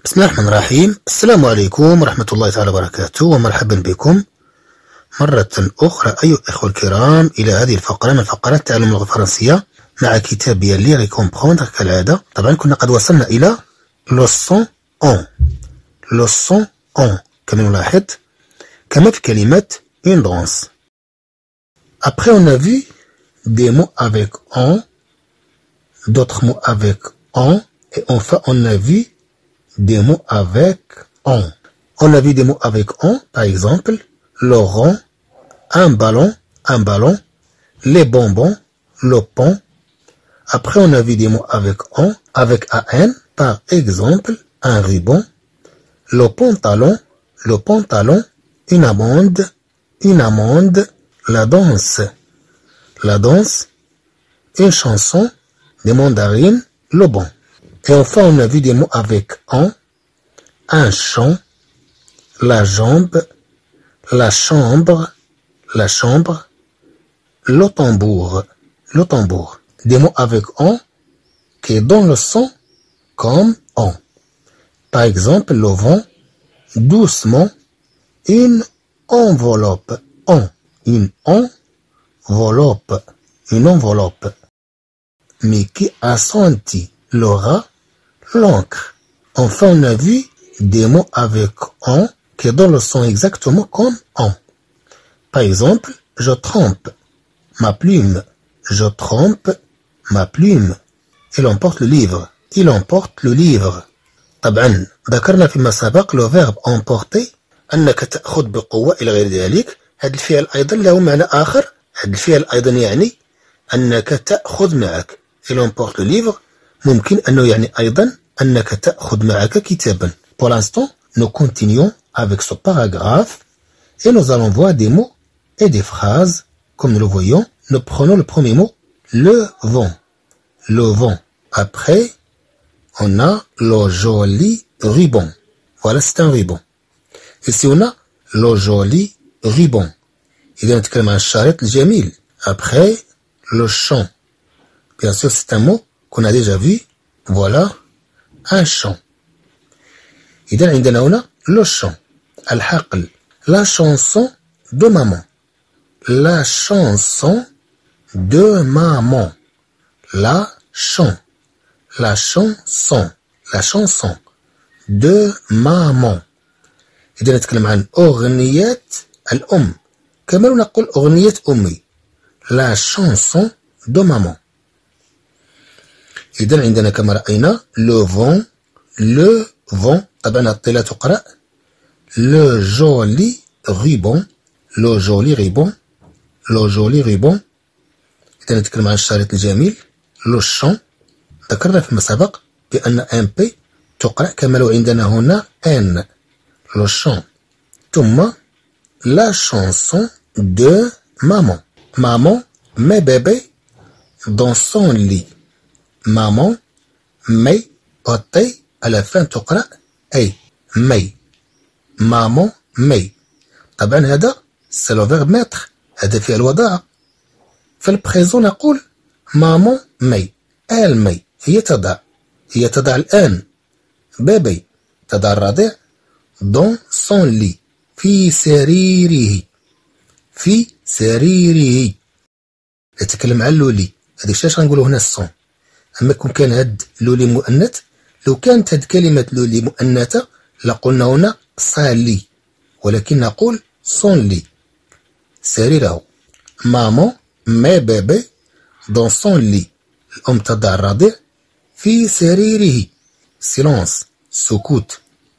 بسم الله الرحمن الرحيم. السلام عليكم ورحمة الله تعالى وبركاته، ومرحبا بكم مرة أخرى أيها الإخوة الكرام إلى هذه الفقرة من فقرات تعلم اللغة الفرنسية مع كتابي لير اي كومبروندر كالعادة. طبعا كنا قد وصلنا إلى لوسون أون. لوسون أون كما نلاحظ كما في كلمة une danse. Après on a vu des mots avec on, d'autres mots avec on, et enfin on a vu des mots avec on. On a vu des mots avec on, par exemple, le rond, un ballon, les bonbons, le pont. Après, on a vu des mots avec on, avec an, par exemple, un ruban, le pantalon, une amende, la danse, une chanson, des mandarines, le bon. Et enfin, on a vu des mots avec on, un champ, la jambe, la chambre, le tambour. Des mots avec on qui donnent le son comme on. Par exemple, le vent, doucement, une enveloppe, une enveloppe. Mais qui a senti le rat, l'encre. Enfin, on a vu des mots avec on qui donnent le son exactement comme on. Par exemple, je trempe ma plume. Il emporte le livre. طبعا ذكرنا فيما سبق لو فيرب emporter أنك تأخذ بقوة إلى غير ذلك. هذا الفعل أيضا له معنى آخر. هذا الفعل أيضا يعني أنك تأخذ معك. Il emporte le livre ممكن أنه يعني أيضا أنك تأخذ معك كتابا. Pour l'instant, nous continuons avec ce paragraphe et nous allons voir des mots et des phrases. Comme nous le voyons, nous prenons le premier mot, le vent. Après, on a le joli ruban. Voilà, c'est un ruban. Ici, on a le joli ruban. إذا نتكلم عن الشريط الجميل. Après, le champ. Bien sûr, c'est un mot qu'on a déjà vu. Voilà, un champ. إذا عندنا هنا le chant, الحقل, la chanson de maman, la chanson de maman, la chanson de maman. إذا نتكلم عن أغنية الأم كما نقول أغنية أمي, la chanson de maman. إذا عندنا كما رأينا le vent طبعا الطيلة تقرأ le joli ruban. إذا نتكلم عن الشريط الجميل le chant. ذكرنا فيما سبق بأن ان بي تقرأ كما لو عندنا هنا ان le chant. ثم la chanson de maman. Maman met bébé dans son lit. Maman met أطي à la fin تقرأ أي مي. maman مي. طبعا هذا c'est le verbe mettre. هذا فعل وضع. في البريزون نقول maman مي. elle مي. هي تضع الآن. بيبي تضع الرضيع dans son lit. في سريره. نتكلم عن لولي. هذا الشيء غنقولوا هنا الصون. أما كون كان هاد لولي مؤنث، لو كانت هاد كلمة لولي مؤنثة لقلنا هنا صالي، ولكن نقول صون لي سريره. مامون مي بيبي دون صون لي. الأم تضع الرضيع في سريره. سيلونس سكوت.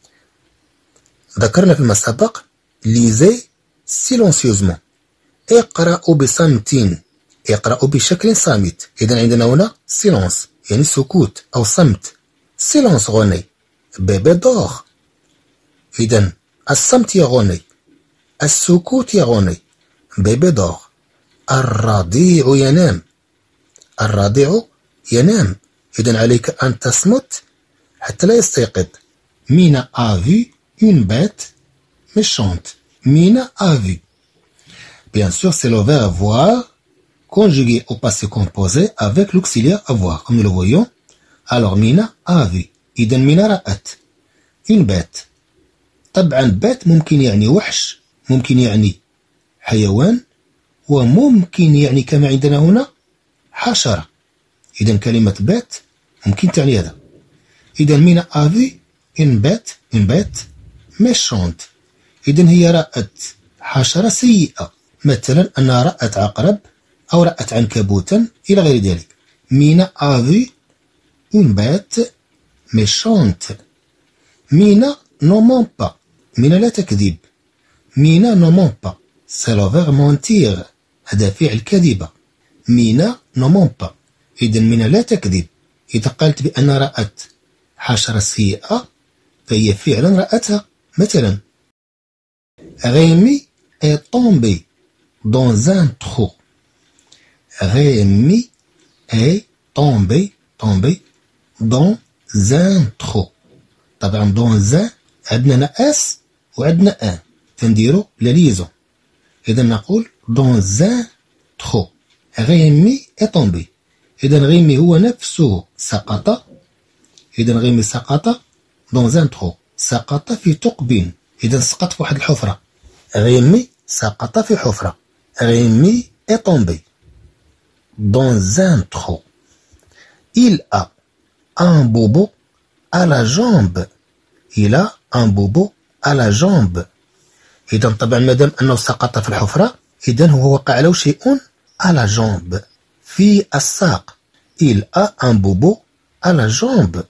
ذكرنا فيما سبق ليزي سيلونسيوزمون. اقرأوا بصمت. اقرأوا بشكل صامت. إذا عندنا هنا سيلونس يعني سكوت أو صمت. سيلونس غني. بيبي دور. إذا الصمت يغني، السكوت يغني. بيبي دور. الرضيع ينام. إذا عليك أن تصمت حتى لا يستيقظ. Mina a vu une bête méchante. Mina a vu. Bien sûr, c'est le verbe voir conjugué au passé composé avec l'auxiliaire avoir, comme nous le voyons. Alors, Mina a vu. إذا Mina رأت. une bête. طبعا بات ممكن يعني وحش، ممكن يعني حيوان، وممكن يعني كما عندنا هنا حشرة. إذا كلمة بات ممكن تعني هذا. إذا مينا a vu une bête méchante. إذا هي رأت حشرة سيئة، مثلا أنها رأت عقرب أو رأت عنكبوتا إلى غير ذلك. مينا a vu une bête méchante. مينا ne ment pas. مينا لا تكذب. مينا ne ment pas. c'est le verbe mentir. هذا فعل كذبة. مينا ne ment pas. إذا مينا لا تكذب. إذا قالت بأن رأت حشرة سيئة فهي فعلا رأتها. مثلا Rémi est tombé dans un trou. Rémi est tombé dans un trou. طبعا dans un عندنا اس وعندنا ان تنديرو لليزون. إذا نقول dans un trou. Rémi est tombé. إذا غيمي هو نفسه سقط. إذا غيمي سقط dans un trou. سقط في ثقب. إذا سقط في واحد الحفرة. غيمي سقط في حفرة. Rémi est tombé dans un trou. Il a un bobo à la jambe. Il a un bobo à la jambe. إذا طبعا مادام أنه سقط في الحفرة إذا هو وقع له شيء à la jambe في الساق. Il a un bobo à la jambe.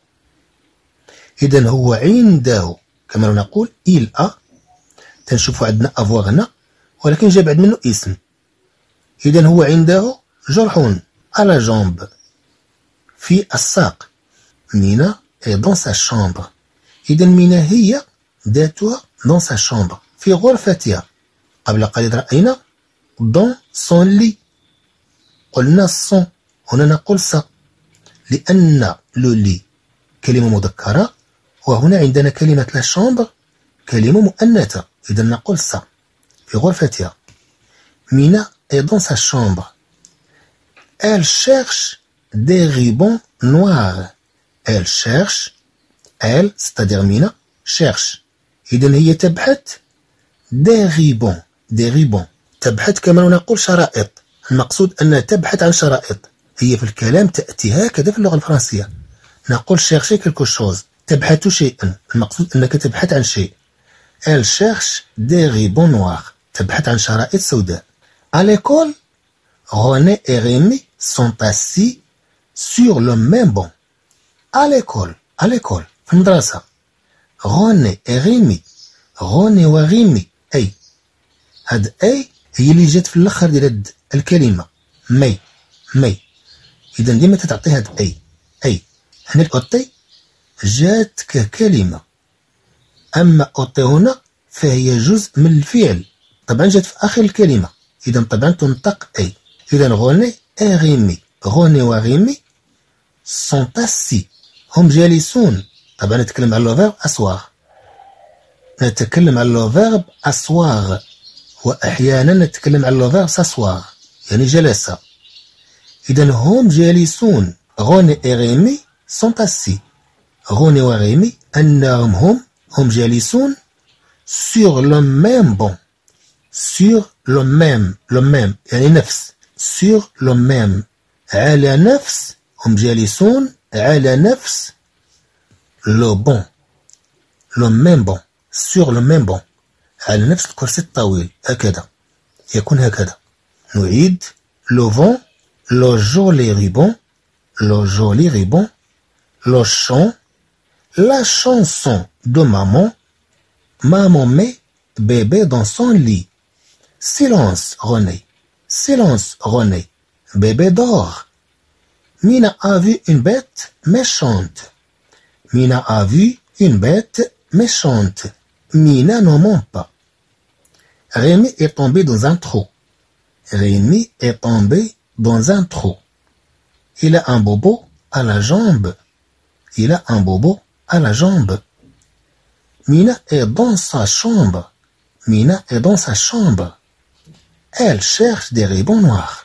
إذا هو عنده كما نقول il a تنشوفوا عندنا avoir هنا ولكن جاء بعد منه اسم. إذا هو عنده جرح à la jambe في الساق. مينا est dans sa chambre. إذا مينا هي ذاتها dans sa chambre في غرفتها. قبل قليل رأينا dans son lit. قلنا son هنا نقول ça لأن لو لي كلمة مذكرة وهنا عندنا كلمة لا chambre كلمة مؤنثة. إذا نقول ça في غرفتها. مينا est dans sa chambre. Elle cherche des rubans noirs. Elle cherche. Elle c'est-à-dire مينا cherche. إذا هي تبحث des rubans. تبحث كما نقول شرائط. المقصود أنها تبحث عن شرائط. هي في الكلام تأتي هكذا في اللغة الفرنسية. نقول chercher quelque chose. تبحث شيئا. المقصود أنك تبحث عن شيء. Elle cherche des rubans noirs. تبحث عن شرائط سوداء. À l'école, René et Rémi sont assis sur le même banc. À l'école في المدرسة. René et Rémi. René وريمي أي. هاد أي هي اللي جات في الأخر ديال الكلمة. مي. إذا ديما تتعطي هاد أي. هنا الأوتي جات ككلمة. أما أوتي هنا فهي جزء من الفعل. طبعا جات في آخر الكلمة. إذا طبعا تنطق أي. إذا غوني et Rémi. غوني وريمي sont assis. هم جالسون. طبعا نتكلم على لو فيرب asseoir. نتكلم على لو فيرب asseoir. وأحيانا نتكلم على لو فيرب s'asseoir يعني جلسة. إذا هم جالسون. غوني et Rémi sont assis. غوني وريمي أنهم هم جالسون sur le même banc. sur le même يعني نفس. sur le même على نفس. هم جالسون على نفس le banc. le même banc. sur le même banc على نفس الكرسي الطويل. هكذا يكون هكذا. نعيد le vent, le joli ruban, le chant, la chanson de maman. Maman met bébé dans son lit. Silence René. Bébé dort. Mina a vu une bête méchante. Mina ne ment pas. Rémi est tombé dans un trou. Il a un bobo à la jambe. Mina est dans sa chambre. Elle cherche des rubans noirs.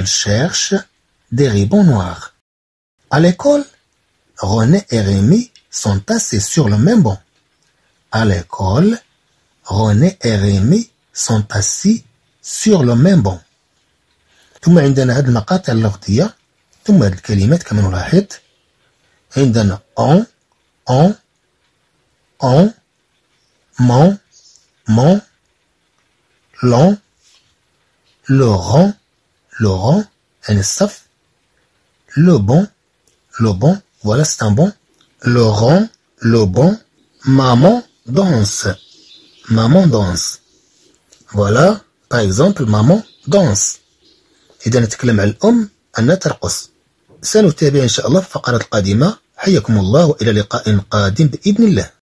À l'école, René et Rémi sont assis sur le même banc. À l'école, René et Rémi sont assis sur le même banc. ثم عندنا هذه المقاطع اللغوية ثم هذه الكلمات كما نلاحظ عندنا on, mon, l'on, Laurent, يعني الصف, le bon, voilà c'est un bon, Laurent, le bon, maman danse. Voilà, par exemple, maman danse. إذا نتكلم عن الأم أنها ترقص. سنتابع إن شاء الله في الفقرات القادمة. حياكم الله وإلى لقاء قادم بإذن الله.